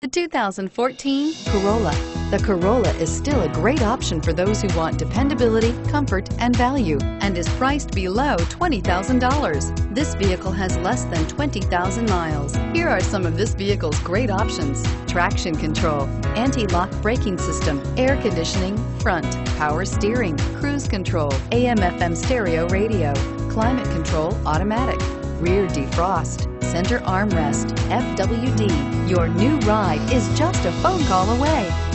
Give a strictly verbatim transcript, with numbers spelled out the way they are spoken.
The two thousand fourteen Corolla. The Corolla is still a great option for those who want dependability, comfort, and value, and is priced below twenty thousand dollars. This vehicle has less than twenty thousand miles. Here are some of this vehicle's great options: traction control, anti-lock braking system, air conditioning, front, power steering, cruise control, A M F M stereo radio, climate control automatic, rear defrost, center armrest, F W D. Your new ride is just a phone call away.